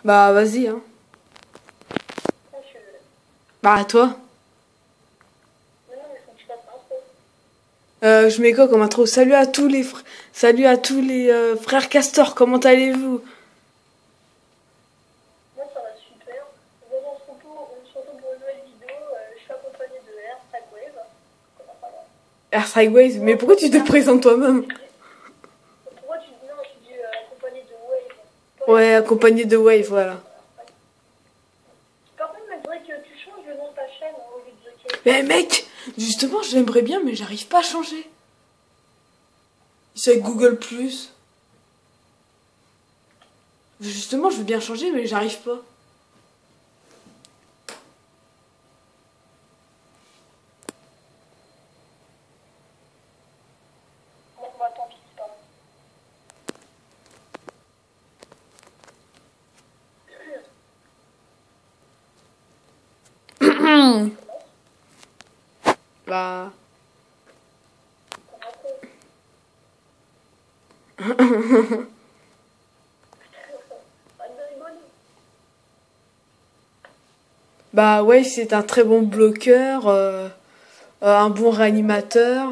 Bah, vas-y, hein. Ah, je suis désolée. Bah, à toi. Mais non, mais faut que tu fasses l'intro. Je mets quoi comme intro? Salut à tous les frères castors, comment allez-vous? Moi, ça va super. Aujourd'hui, on se retrouve pour une nouvelle vidéo. Je suis accompagnée de Air Tagwave. Comment ça va? Air Sideways, mais pourquoi tu te présentes toi-même? Pourquoi tu dis non? Tu dis accompagnée de Wave. Pas Ouais, Air Tagwave. accompagné de Wave, voilà. Par contre, il faudrait que tu changes le nom de ta chaîne au lieu de The Cave. Mais mec, justement, j'aimerais bien, mais j'arrive pas à changer. C'est avec Google+. Justement, je veux bien changer, mais j'arrive pas. Bon, bah tant pis, c'est pas grave. Bah... Arrête de rigoler. Bah ouais, c'est un très bon bloqueur, un bon réanimateur.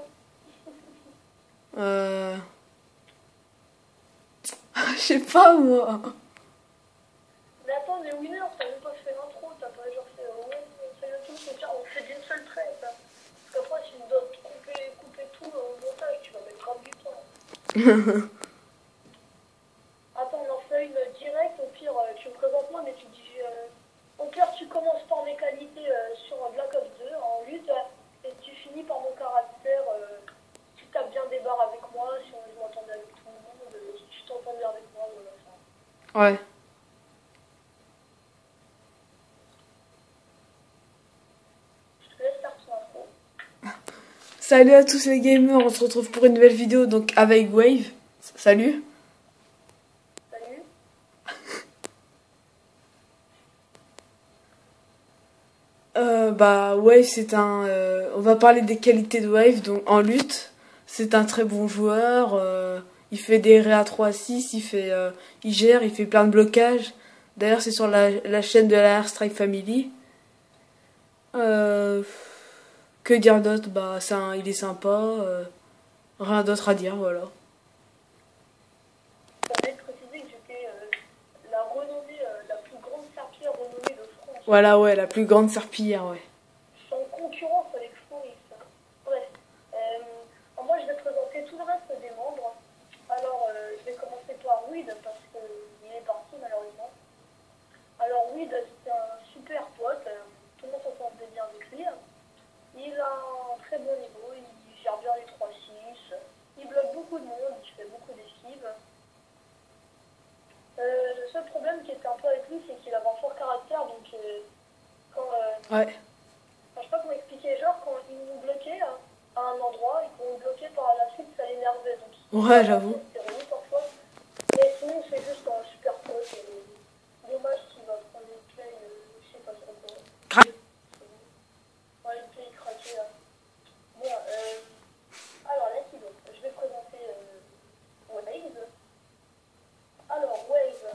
Euh... Je sais pas moi. Mais attends, mais Winner, t'as même pas fait l'intro, t'as pas genre fait ouais, c'est le tout, c'est bien, on fait d'une seule traite. Hein. Parce qu'après, si tu dois couper tout au montage, tu vas mettre grave du temps. Attends, on en fait une directe, au pire, tu me présentes moi, mais tu dis. Au pire, tu commences par mes qualités sur Black Ops 2 en lutte, et tu finis par mon caractère. Tu tapes bien des barres avec moi, si je m'entendais avec tout le monde, si tu t'entends bien avec moi, voilà. Enfin, Ouais. je te laisse faire ton intro. Salut à tous les gamers, on se retrouve pour une nouvelle vidéo donc avec Wave. Salut. Salut. Bah Wave c'est un... on va parler des qualités de Wave donc en lutte. C'est un très bon joueur. Il fait des RA 3-6, il gère, il fait plein de blocages. D'ailleurs c'est sur la chaîne de la Airstrike Family. Euh, que dire d'autre? Bah il est sympa. Rien d'autre à dire, voilà. Ça va être précisé que j'étais la renommée, la plus grande serpillière renommée de France. Voilà, ouais, la plus grande serpillière, ouais. Je suis en concurrence avec Floris. Bref. Moi, je vais présenter tout le reste des membres. Alors, je vais commencer par Weed, parce qu'il est parti, malheureusement. Alors, Weed, c'est un super pote. Tout le monde s'entend bien avec lui. Il a un très bon niveau. Il gère bien les 3-6. Il bloque beaucoup de monde. Il fait beaucoup d'esquives. Le seul problème qui était un peu avec lui, c'est qu'il avait un fort caractère, donc quand... Ouais. je sais pas comment expliquer, genre quand il nous bloquait à un endroit et qu'on nous bloquait par la suite, ça l'énervait. Donc, Ouais, j'avoue. c'était relou parfois. Mais sinon, c'est juste un super pote. Dommage qu'il va prendre une play, je sais pas trop quoi. Crac. Ouais, une play craquée là. Bon, alors là, qui d'autre? Je vais présenter Wave. Alors, Wave.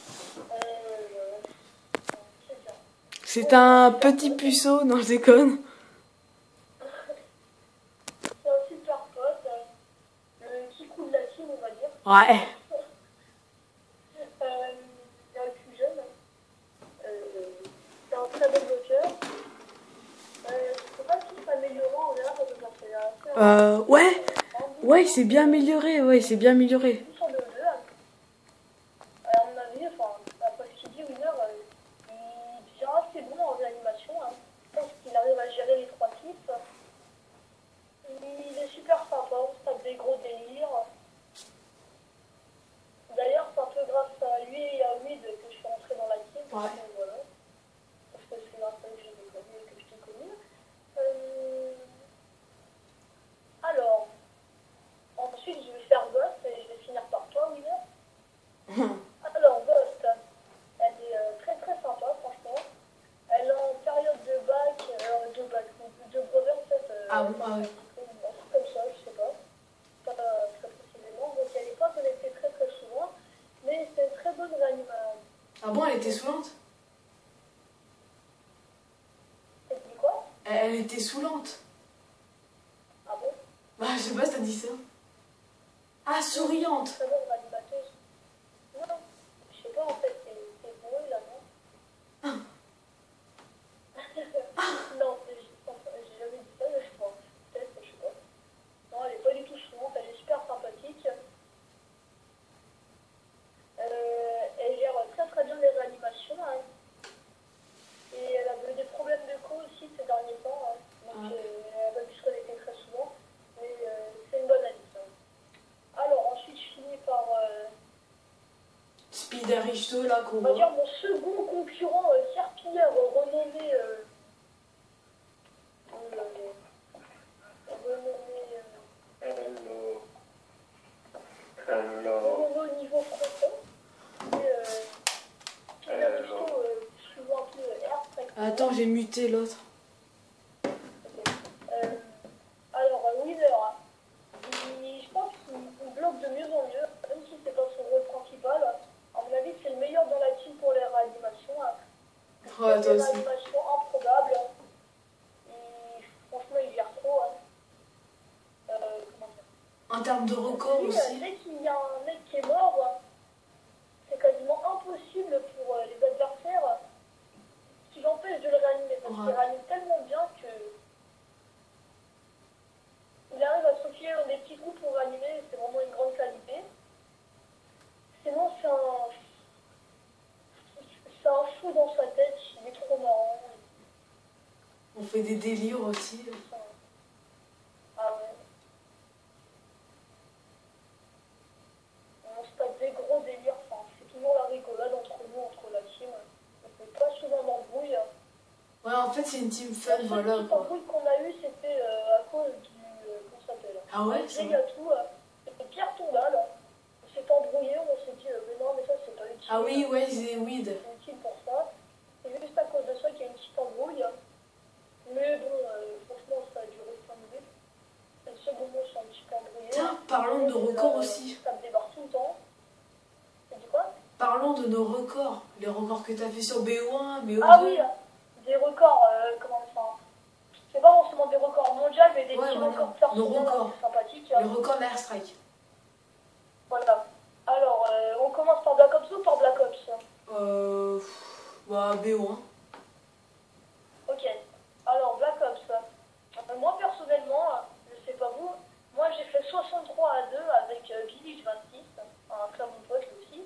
C'est bien. C'est un petit puceau, non, je déconne. C'est un super pote, qui coule la team, on va dire. Ouais. Il est le plus jeune. C'est un très bon bloqueur. Je ne sais pas si c'est amélioré en l'air, parce que ça fait assez Ouais. Ouais, c'est bien amélioré, ouais, c'est bien amélioré. sur le 2. À mon avis, enfin, après ce qu'il dit, Winner, il devient assez bon en réanimation. Hein. Je pense qu'il arrive à gérer les 3 types. Il est super sympa, on se tape des gros délires. D'ailleurs, c'est un peu grâce à lui et à Weed que je suis rentrée dans la team. Ouais. Voilà. Parce que c'est grâce à eux que je l'ai connu et que je t'ai connu. Alors, ensuite, je vais faire Ghost et je vais finir par toi, Winner. Alors, Ghost, elle est très très sympa, franchement. Elle est en période de brevet, en fait. Ah bon, ah oui. Un truc comme ça, je sais pas. Pas très précisément. Donc, elle n'est pas connectée très très souvent. Mais c'est une très bonne réanimation. Ah bon, elle était saoulante? T'as dit quoi? Elle était saoulante. Ah bon? Bah, je sais pas si t'as dit ça. Ah, souriante. Très bonne animateuse. Non, je sais pas en fait, c'est beau là, non? Non, j'ai jamais dit ça, mais je pense. Peut-être, je sais pas. Non, elle est pas du tout souriante, elle est super sympathique. Elle gère très très bien les réanimations. Hein. Et elle a eu des problèmes de cou aussi ces derniers temps. Hein. Donc elle va dû se connecter très souvent. Mais c'est une bonne amie. Hein. Alors ensuite je finis par Speed Aristo là qu'on on va dire voit. mon second concurrent serpilleur renommé renommé renommé au niveau français. Et Aristo souvent un peu air très Attends, j'ai muté l'autre. alors, Wither, je pense qu'il bloque de mieux en mieux, même si c'est pas son rôle principal. À mon avis, c'est le meilleur dans la team pour les réanimations. Ouais, toi Des aussi. réanimations improbables. Et franchement, il gère trop. Hein. Comment dire? En termes de record Lui, aussi. dès qu'il y a un mec qui est mort, c'est quasiment impossible pour les adversaires qui l'empêchent de le réanimer. Parce qu'il réanime tellement bien que il arrive à s'enfiler dans des petits groupes pour animer, c'est vraiment une grande qualité. Sinon, c'est un fou dans sa tête, il est trop marrant. On fait des délires aussi. Ah ouais. On se tape des gros délires, enfin, c'est toujours la rigolade entre nous, entre la team. On fait pas souvent d'embrouille. Ouais, en fait, c'est une team fun, La seule voilà petite quoi. embrouille qu'on a eue, c'était à cause du. Comment ça s'appelle? Ah ouais, c'est vrai. Gatou, c'était Pierre Tombal. On s'est embrouillé, on s'est dit, mais non, mais ça, c'est pas utile. Ah oui, ouais, c'est weed. C'est utile pour ça. C'est juste à cause de ça qu'il y a une petite embrouille. Mais bon, franchement, ça a duré 5 minutes. Et le second mot, c'est un petit peu embrouillé. Tiens, parlons de nos records aussi. Ça me débarque tout le temps. T'as dit quoi? Parlons de nos records. Les records que t'as fait sur BO1, BO2. Ah oui, des records, comment ça? C'est pas forcément des records mondiaux, mais des petits voilà. records Nos personnels records. sympathiques. Le record d'Airstrike. Voilà. Alors, on commence par Black Ops ou par Black Ops? Bah, BO1. Ok. Alors, Black Ops. Moi, personnellement, je sais pas vous, moi j'ai fait 63 à 2 avec Village 26, un très bon pote aussi.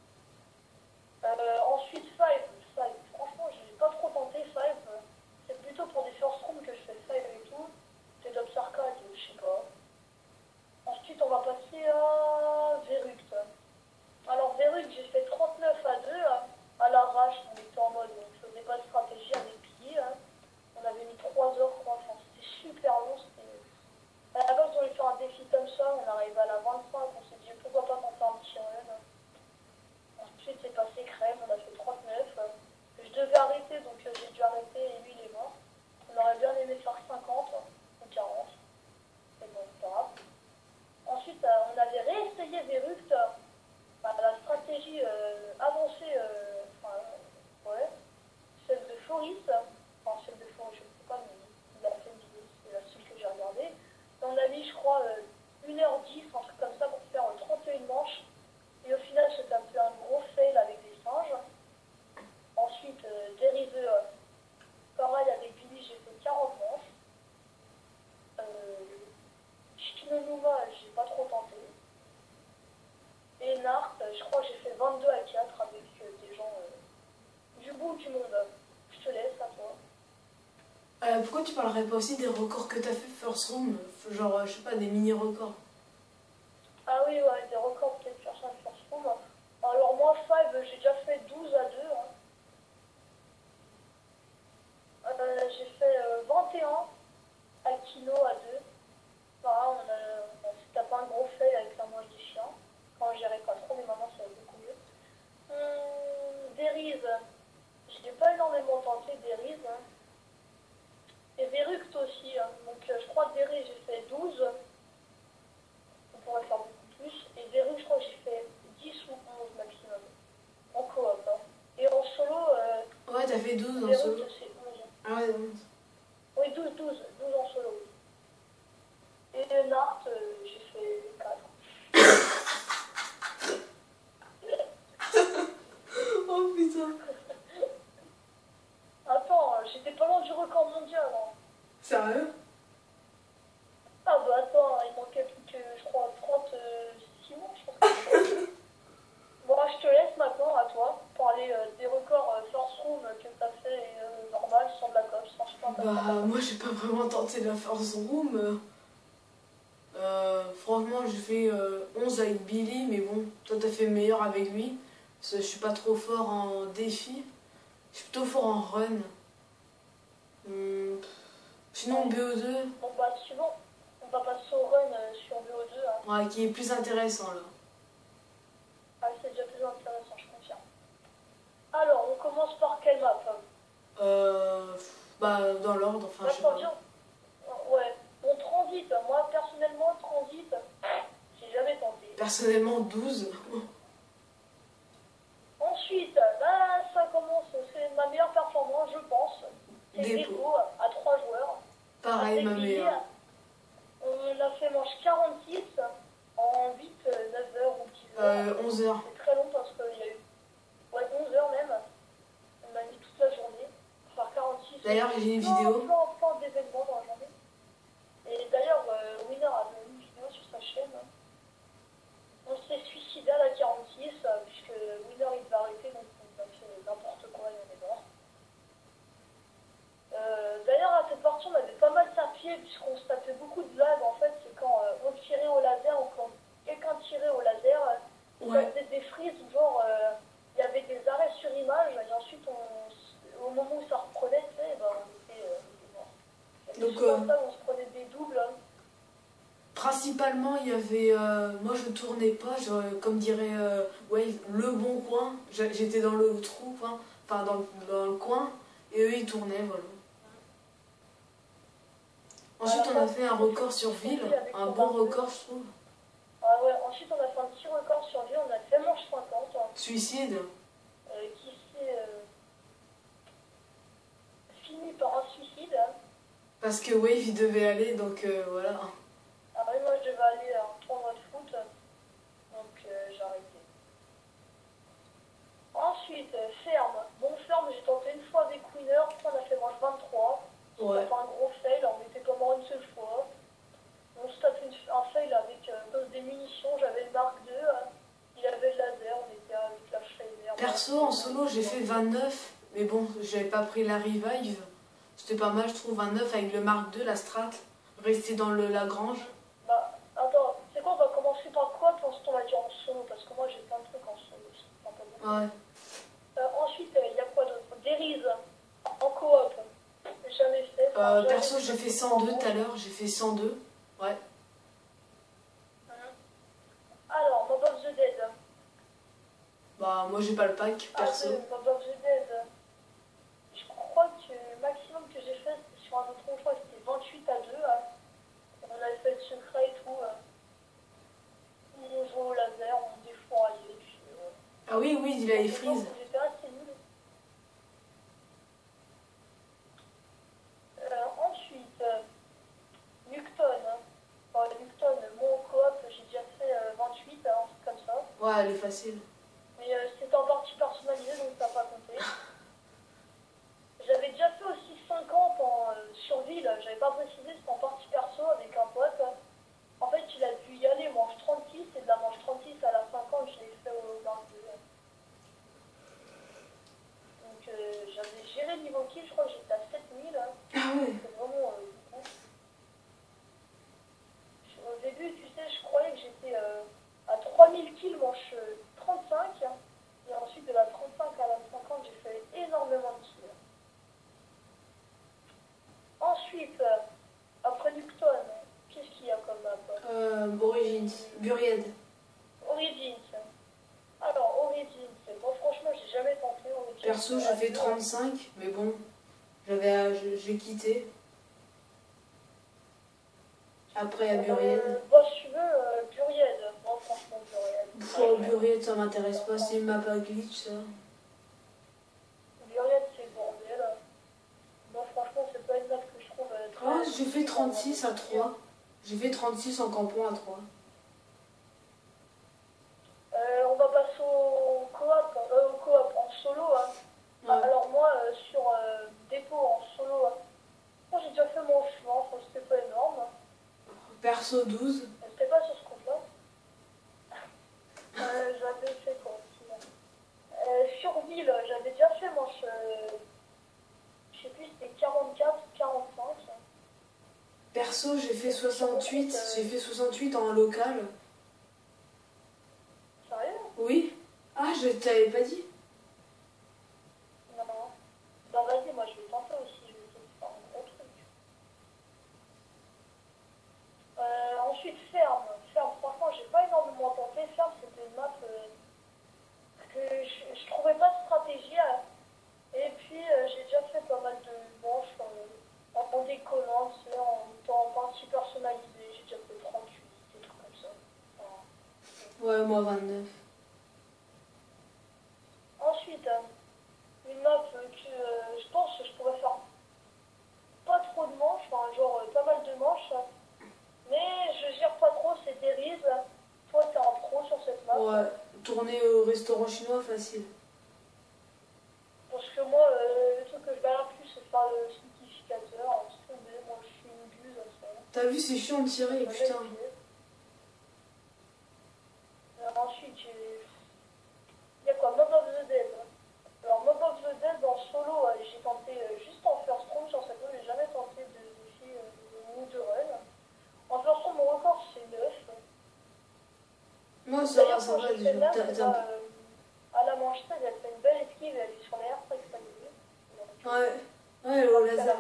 Ensuite, 5. Franchement, j'ai pas trop tenté 5. C'est plutôt pour des first rooms que je fais 5 et tout. C'est de l'Obsarcade, je sais pas. Ensuite, on va passer à Veruct. Alors, Veruct, j'ai fait 39 à 2 à l'arrache. On était en mode, on faisait pas de stratégie avec pied. On avait mis 3 heures, quoi. Enfin, c'était super long. À la base, on voulait faire un défi comme ça. On arrive à la 25. On s'est dit, pourquoi pas tenter un petit run. Ensuite, c'est passé crème. On a fait 39. Je devais arrêter, donc j'ai dû arrêter et lui, il est mort. On aurait bien aimé faire 50 ou 40. Mais bon, c'est pas grave. Ensuite, on avait réessayé Veruct. La stratégie avancée, ouais, celle de Floris, enfin celle de Floris, je ne sais pas, mais il a fait une vidéo, c'est la seule que j'ai regardée. On a mis, je crois, 1h10, un truc comme ça, pour faire 31 manches. Et au final, c'était un peu un gros fail avec des singes. Ensuite, Derive, pareil, avec Billy, j'ai fait 40 manches. Shikinonuma, j'ai pas trop tenté. Et Nart, je crois que j'ai fait 22 à 4 avec des gens du bout du monde. Je te laisse à toi. Pourquoi tu parlerais pas aussi des records que t'as fait First Room? Genre, je sais pas, des mini-records. Ah oui, ouais, des records peut-être sur ça, First Room. Alors moi, 5, j'ai déjà fait 12 à 2. J'ai fait 21 à Kino à 2. Pareil, on s'est tapé un gros fail avec la manche des chiens. Quand je gérais pas trop, mais maintenant ça va beaucoup mieux. Derive, je n'ai pas énormément tenté Derive. Et Veruct aussi. Donc je crois que Derive j'ai fait 12. On pourrait faire beaucoup plus. Et Veruct, je crois que j'ai fait 10 ou 11 maximum. En coop. t'as fait 12 en Les solo. routes, c'est 11. Ah ouais, 11. Oui, 12 en solo. Et Nart, j'ai fait 4. Oh putain. Attends, j'étais pas loin du record mondial. Hein. Sérieux? Ah bah attends, il manquait plus que, je crois, 36 mois, je pense. Bon, je te laisse maintenant, à toi, parler des records First Room que t'as fait normal, sans de la coche, sans je pense. Bah, moi j'ai pas vraiment tenté la Force Room. Franchement, j'ai fait 11 avec Billy, mais bon, toi t'as fait meilleur avec lui. Parce que je suis pas trop fort en défi. Je suis plutôt fort en run. Sinon, BO2, Bon bah suivant, on va passer au run sur BO2. Hein. ouais, qui est plus intéressant là. Ah, c'est déjà plus intéressant, je confirme. Alors, on commence par quelle map? Bah, dans l'ordre, enfin, je sais Attends, pas. viens. Ouais. Bon, Transit, moi personnellement, Transit, j'ai jamais tenté. Personnellement, 12. Ensuite, là, ça commence, c'est ma meilleure performance, je pense. C'est Dépôt. Dépôt à 3 joueurs. Pareil, Avec ma Billy, meilleure. on a fait manche 46 en 8, 9 heures ou 10 heures. 11 heures. C'est très long parce qu'il y a eu 11 heures même. On a mis toute la journée. Enfin, 46. D'ailleurs, j'ai une vidéo. Plein d'événements dans la journée. Et d'ailleurs, Winner a fait une vidéo sur sa chaîne. On s'est suicidé à la 46, puisque Winner il devait arrêter, donc on a fait n'importe quoi et on est mort. D'ailleurs, à cette partie, on avait pas mal tapé, puisqu'on se tapait beaucoup de lag. En fait, c'est quand on tirait au laser, ou quand quelqu'un tirait au laser, ça faisait des frises, genre, il y avait des arrêts sur image, et ensuite, au moment où ça reprenait, tu sais, ben, on était mort. Donc, ça, on se prenait des doubles. Hein. Principalement, il y avait. Moi, je tournais pas, comme dirait Wave, le bon coin. J'étais dans le trou, quoi. Enfin, dans le coin. Et eux, ils tournaient, voilà. Ensuite, on a fait un record sur ville. Un bon record, je trouve. Ah ouais, ensuite, on a fait un petit record sur ville. On a fait manche 50. Suicide. Qui s'est fini par un suicide. Hein. Parce que Wave, il devait aller, donc voilà. Ah oui, moi, je devais aller à un tournoi de foot. Donc, j'ai arrêté. Ensuite, ferme. Bon, ferme, j'ai tenté une fois avec Winner. On a fait manche 23. Ouais. C'était pas un gros fail. On était pas mort une seule fois. On se tape un fail avec des munitions. J'avais le Mark II. Il avait le laser. On était avec la Schleimer. Perso, en solo, j'ai fait 29. Mais bon, j'avais pas pris la revive. C'était pas mal, je trouve, 29 avec le Mark II, la strat. Rester dans le Lagrange. Bah, attends, c'est quoi, on va commencer par quoi, puis ensuite on va dire en solo, parce que moi j'ai plein de trucs en solo. Enfin, pas beaucoup. Ouais. Ensuite, il y a quoi d'autre? Dérive, en coop. Jamais fait. Perso, j'ai fait 102 tout à l'heure. J'ai fait 102. Ouais. Alors, Mob of the Dead. Bah, moi, j'ai pas le pack, perso. Mob of the Dead. Je crois que le maximum que j'ai fait, c'était sur un autre endroit, c'était 28 à 2. On avait fait le secret et tout. On jouait au laser, on défouraillait. Puis, Ah oui, oui, il avait freeze. J'étais assez nul. Ensuite, Nukton. Enfin, Nukton, mon coop, j'ai déjà fait 28, un truc comme ça. Ouais, elle est facile. Mais c'était en partie personnalisé, donc ça n'a pas compté. J'avais déjà fait aussi 50 sur ville, j'avais pas précisé, c'était en partie perso avec un pote. En fait, il a pu y aller manche 36, et de la manche 36 à la 50, je l'ai fait au 22. Donc j'avais géré le niveau kill, je crois que j'étais à 7000. Ah ouais. C'est vraiment beaucoup. Au début, tu sais, je croyais que j'étais à 3000 kills manche 35. Et ensuite, de la 35 à la 50, j'ai fait énormément de kills. Ensuite, après Nukton, qu'est-ce qu'il y a comme map? Origins. Buried. Origins. Alors, Origins, bon, franchement, j'ai jamais tenté Origins. Perso, j'ai fait 35, mais bon, j'ai quitté. Après, à Buried. Bah, si tu veux, Buried. Moi, franchement, Buried. Buried, ça m'intéresse pas, c'est une map à glitch, ça. Buried, c'est bon. j'ai fait 36 à 3. J'ai fait 36 en campement à 3. On va passer au coop en solo. Hein. Ouais. Alors moi, sur dépôt en solo, moi j'ai déjà fait mon chemin, enfin, c'était pas énorme. Perso 12. C'était pas sur ce compte-là. J'avais fait quoi aussi, sur ville, j'avais déjà fait mon je sais plus, c'était 44 ou 45. Perso, j'ai fait 68. J'ai fait 68 en local. Sérieux? Oui. Ah, je t'avais pas dit. Non. Bah vas-y, moi je vais tenter aussi, je vais essayer de faire un gros truc. Ensuite, ferme. Ferme, franchement, j'ai pas énormément tenté. Ferme, c'était une map que je trouvais pas de stratégie. Et puis, j'ai déjà fait pas mal de manches en décollant, tu sais, en temps pas si personnalisé. J'ai déjà fait 38, des trucs comme ça. Enfin, Ouais, moi 29. ensuite, une map que je pense que je pourrais faire pas trop de manches, enfin, genre pas mal de manches. Mais je gère pas trop, c'est Deriz. Toi, t'es un pro sur cette map. Ouais, tourner au restaurant chinois, facile. Parce que moi, le truc que je galère plus, c'est faire le simplificateur. Moi, je suis une buse à ça. T'as vu, c'est chiant de tirer, putain. Ensuite, il y a quoi? Mob of the Dead. Alors, Mob of the Dead, en solo, j'ai tenté juste en first round sur cette map, j'ai jamais tenté de défi ou de run. En first round, mon record, c'est 9. Moi, ça va, D'ailleurs, ça quand va j'ai déjà. fait 9, à la manche 13, elle fait une belle esquive, elle est sur l'air, très extrémisée. Ouais, ouais, au laser.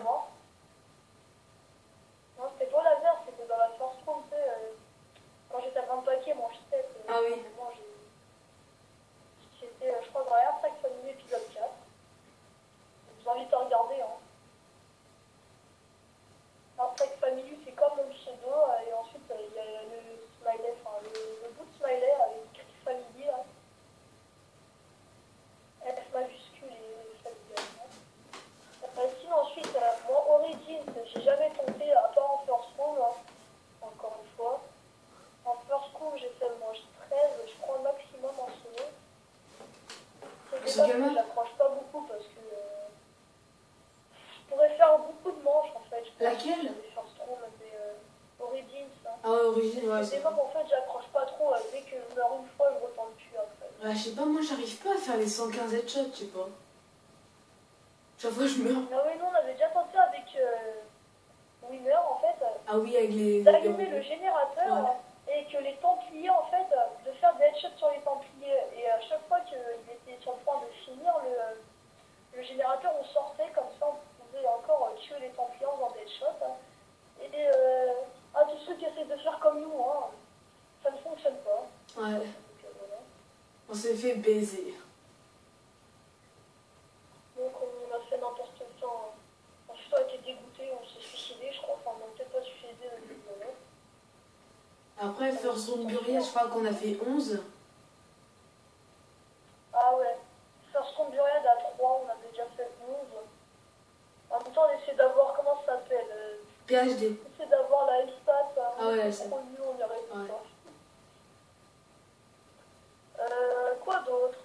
Non, c'était pas au laser, c'était dans la first round, tu sais, quand j'étais à 20 paquets, manche 7. Ah oui. C'était, je crois, dans la Air Track Family épisode 4. Je vous invite à regarder. Hein. Air Track Family, c'est comme mon pseudo, et ensuite il y a le smiley, enfin le bout de smiley avec écrit Family, là. F majuscule et Family. Sinon, ensuite, moi, Origins, j'ai jamais tenté, à part en first round, hein, encore une fois. En first round, j'ai fait le manche 13, je crois, maximum en solo. C'est des maps que j'accroche pas beaucoup parce que je pourrais faire beaucoup de manches en fait. Laquelle? First round, mais Origins. Hein. Ah ouais, Origins, ouais. C'est des maps en fait, j'accroche pas trop. Dès que je meurs une fois, je retente plus après. Ouais, je sais pas, moi j'arrive pas à faire les 115 headshots, je sais pas. Chaque fois je meurs. Ah oui, non, on avait déjà tenté avec Winner en fait. Ah oui, avec les. D'allumer le générateur. Ouais. Et que les Templiers, en fait, de faire des headshots sur les Templiers. Et à chaque fois qu'il était sur le point de finir le générateur, on sortait, comme ça on pouvait encore tuer les Templiers en faisant des headshots. Hein. Et à tous ceux qui essaient de faire comme nous, hein, ça ne fonctionne pas. Ouais. Donc, voilà. On s'est fait baiser. Donc on a fait n'importe quoi. Ensuite on a été dégoûté, on s'est suicidé, je crois. Enfin, on n'a peut-être pas suicidé, mais voilà. Après, First Round Burial, je crois qu'on a fait 11. Ah ouais. First Round Burial à 3, on avait déjà fait 11. En même temps, on essaie d'avoir, comment ça s'appelle PhD. On essaie d'avoir la L-Stat. Ah ouais, c'est trop nul, on y arrive ouais. pas. Quoi d'autre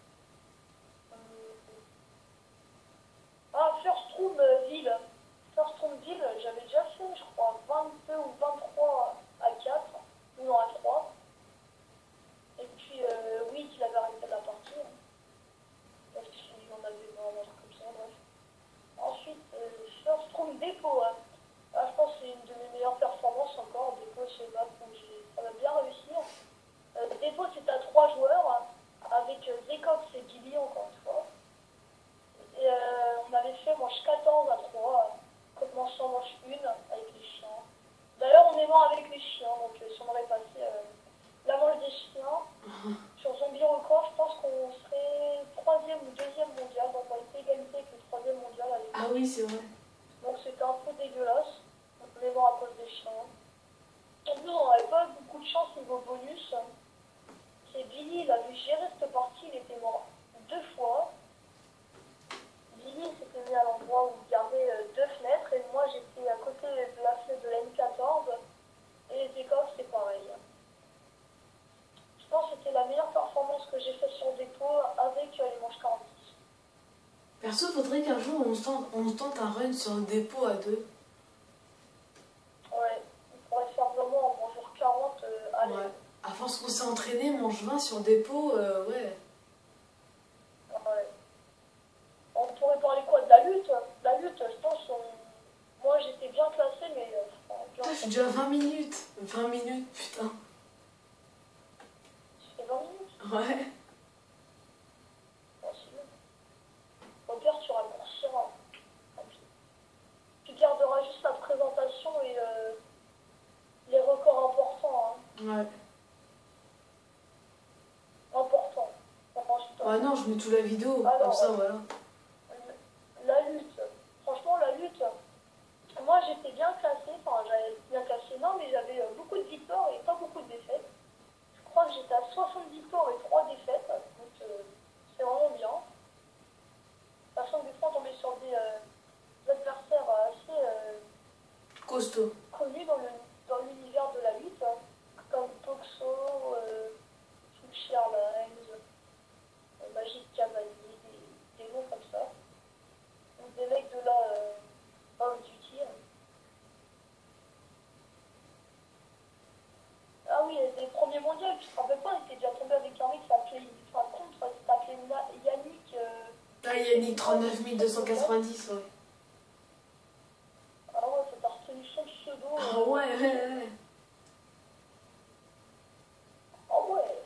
Ah, First Room Ville. First Room Ville, j'avais déjà fait, je crois, 22 ou 23 à 4. Ou non, à 3. Et puis, oui, qu'il avait arrêté la partie. Hein. Parce qu'on avait vraiment un truc comme ça, bref. Ensuite, First Room Dépôt. Hein. Ah, je pense que c'est une de mes meilleures performances encore. Dépôt, c'est une map où ça va bien réussir. Dépôt, c'est à 3 joueurs, hein, avec Zekox et Billy, encore une fois. Et on avait fait manche 14 à 3, commençant manche 1 avec les chiens. D'ailleurs, on est mort avec les chiens, donc si on aurait passé la manche des chiens, sur Zombie Record, je pense qu'on serait 3e ou 2e mondial, donc on était égalité avec le 3e mondial à l'époque. Ah oui, c'est vrai. Donc c'était un peu dégueulasse, on est mort à cause des chiens. En plus, on n'avait pas beaucoup de chance niveau bonus. C'est Billy, il avait géré cette partie, il était mort 2 fois. Billy s'était mis à l'endroit où il gardait 2 fenêtres et moi j'étais à côté de Perso, faudrait qu'un jour on se tente un run sur le dépôt à deux. Ouais, on pourrait faire vraiment en bonjour 40 allez. Ouais. À force qu'on s'est entraîné, manche 20 sur dépôt, ouais. Ouais. On pourrait parler quoi de la lutte? La lutte, je pense, moi j'étais bien classé, mais bien Putain, je suis déjà à 20 minutes. 20 minutes, putain. c'est 20 minutes. Ouais. Bon, c'est bon. Au pire, tu raccourciras. Tu garderas juste la présentation et les records importants. Hein. Ouais. Importants. Ah non, je mets tout la vidéo, Alors, comme ça, voilà. La lutte. Franchement, la lutte. Moi, j'étais bien classée. Enfin, j'avais bien classé, non, mais j'avais beaucoup de victoires et pas beaucoup de défaites. Je crois que j'étais à 60 victoires et 3 défaites. Donc, c'est vraiment bien. Sachant que des fois, on tombait sur des adversaires assez Costaud. connus dans l'univers de la lutte, comme Toxo, Fuchi Airlines, Magic Cavalier, des noms comme ça. Ou des mecs de la Call of Duty. Ah oui, des premiers mondiaux, tu te rappelles pas, il était déjà tombé avec un mec qui s'appelait, enfin, contre, qui s'appelait Yannick. Ah, Yannick, 39 290, ouais. Ah ouais, c'est par retenu son pseudo. Ah ouais, ouais. Ah ouais.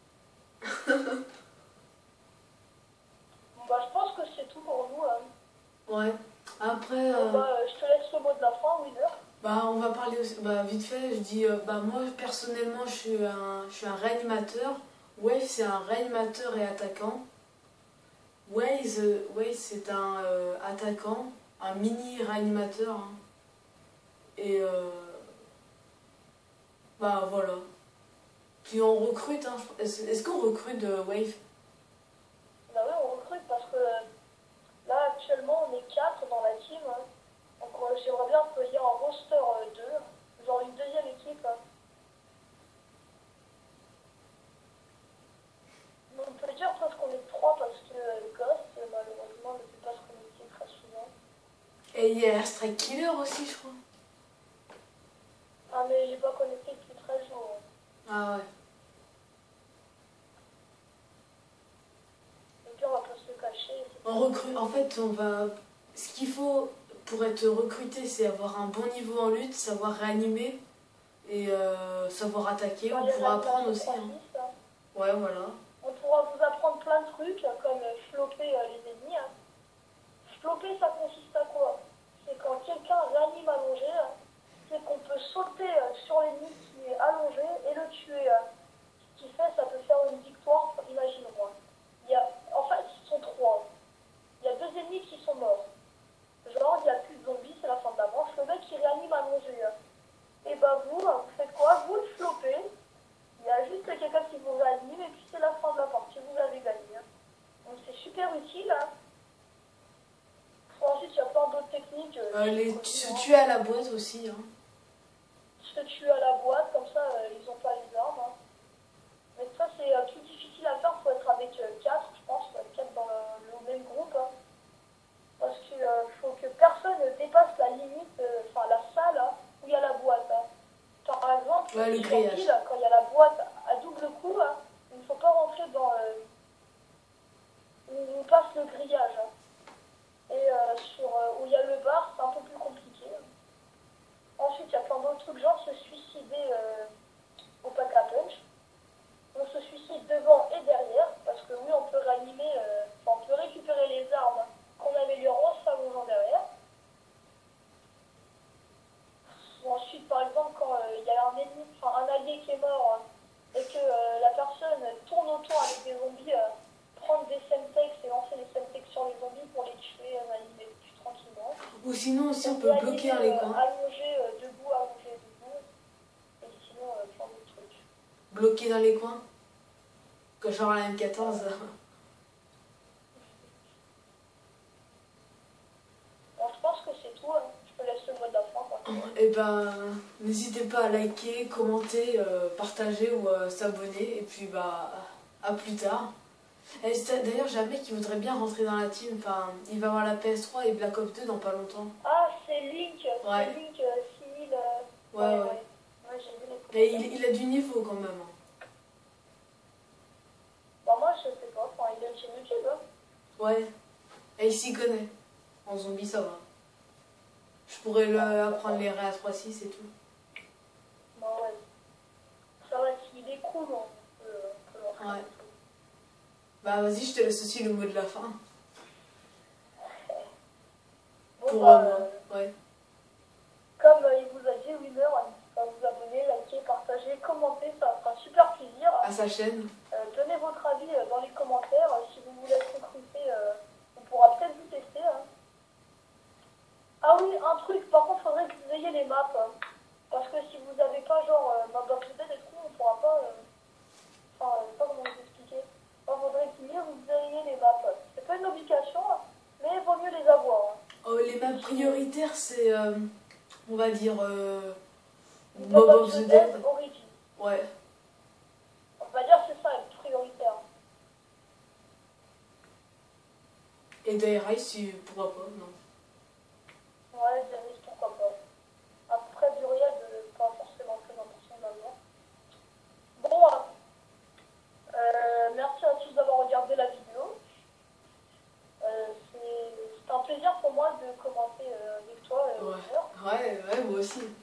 Bon, bah, je pense que c'est tout pour nous. Ouais. Après, Bon, bah, je te laisse le mot de la fin, Wither. bah, on va parler aussi, bah, vite fait, je dis, bah, moi, personnellement, je suis un réanimateur. Wave, c'est un réanimateur et attaquant. Waze, c'est un attaquant, un mini réanimateur. Hein. Et bah voilà. Puis on recrute, hein. Est-ce qu'on recrute Wave? Bah ouais, on recrute parce que là, actuellement, on est 4 dans la team. Hein. Donc, j'aimerais bien qu'il y ait un roster 2, genre une deuxième équipe. On peut dire presque qu'on est 3 parce que Ghost, malheureusement, ne peut pas se connecter très souvent. Et il y a Strike Killer aussi, je crois. Ah, mais j'ai pas connecté depuis 13 jours. Ah ouais. Et puis, on va pas se le cacher. On recrute, en fait, on va. Ce qu'il faut pour être recruté, c'est avoir un bon niveau en lutte, savoir réanimer et savoir attaquer. Enfin, On il y a pourra apprendre l'animation aussi. Hein. 3-6, hein. Ouais, voilà. On pourra vous apprendre plein de trucs, comme flopper les ennemis. Hein. Flopper, ça consiste à quoi? C'est quand quelqu'un réanime allongé, c'est qu'on peut sauter sur l'ennemi qui est allongé et le tuer. Ce qui fait, ça peut faire une victoire, imaginons-moi. En fait, ils sont 3. Il y a 2 ennemis qui sont morts. Genre, il n'y a plus de zombies, c'est la fin de la manche. Le mec, il réanime allongé. Et bah vous faites quoi? Vous le flopez. Il y a juste quelqu'un qui vous réanime et puis c'est la fin de la partie. Vous avez gagné. Donc c'est super utile. Hein. Ensuite, il y a plein d'autres techniques. Se tuer à la boîte aussi. Hein. Se tuer à la boîte, comme ça, ils n'ont pas les armes. Hein. Mais ça, c'est plus difficile à faire. Il faut être avec 4, je pense. Faut être 4 dans le même groupe. Hein. Parce qu'il faut que personne ne dépasse la limite, enfin la salle hein, où il y a la boîte. Hein. Par exemple, Ouais, le sur grillage. l'île, quand il y a la boîte à double coup, hein, il ne faut pas rentrer dans où on passe le grillage. Hein. Et où il y a le bar, c'est un peu plus compliqué. Ensuite, il y a plein d'autres trucs, genre se suicider au pack à punch. On se suicide devant et derrière, parce que oui, on peut réanimer, on peut récupérer les armes qu'on améliore en s'allongeant derrière. Ensuite, par exemple, quand il y a un ennemi, un allié qui est mort et que la personne tourne autour avec des zombies, prendre des semtex et lancer les semtex sur les zombies pour les tuer, réanimer plus tranquillement. Ou sinon aussi, on peut bloquer dans les coins. Allongé, debout, allongé, debout. Et sinon, plein d'autres trucs. Bloquer dans les coins. Comme genre à la M14. Bon, je pense que c'est tout. Hein. Je te laisse le mot de la fin. Et ben, n'hésitez pas à liker, commenter, partager ou s'abonner. Et puis, bah, à plus tard. D'ailleurs, j'ai un mec qui voudrait bien rentrer dans la team. Enfin, il va avoir la PS3 et Black Ops 2 dans pas longtemps. Ah, c'est Link, Ouais. c'est Link 6000. Ouais, Ouais, ouais. ouais. Ouais, j'ai vu les Mais commentaires. il a du niveau quand même, hein. Bah, moi, je sais pas. Enfin, il a une chaîne YouTube, hein. Ouais. Et il s'y connaît. En zombie, ça va. Je pourrais lui apprendre les ré à 3.6 et tout. Bah, ouais. Ça va, s'il est cool, on peut l'entraîner. Ouais. Bah vas-y, je te laisse aussi le mot de la fin. Bon, Pour bah, moi. Ouais. comme il vous a dit, Winner, n'hésitez pas à vous abonner, liker, partager, commenter, ça fera super plaisir. À sa chaîne. Donnez votre avis dans les commentaires. Si vous voulez être recruté, on pourra peut-être vous tester. Hein. Ah oui, un truc, par contre, il faudrait que vous ayez les maps. Hein. Parce que si vous n'avez pas, genre, map of the dead et tout, on ne pourra pas. Enfin, je sais pas comment vous expliquer. Il faudrait qu'il vous ayez les maps. C'est pas une obligation, mais il vaut mieux les avoir. Hein. Oh, les maps prioritaires, c'est. On va dire. Mob of the Dead Origin. Ouais. On va dire c'est ça, prioritaire. Et Dayrise, si, pourquoi pas, non. Ouais, Janis, pourquoi pas. Après, du réel, pas forcément très important d'avoir. Bon, merci à tous d'avoir regardé la vidéo. C'est un plaisir pour moi de commenter avec toi. Ouais, moi aussi.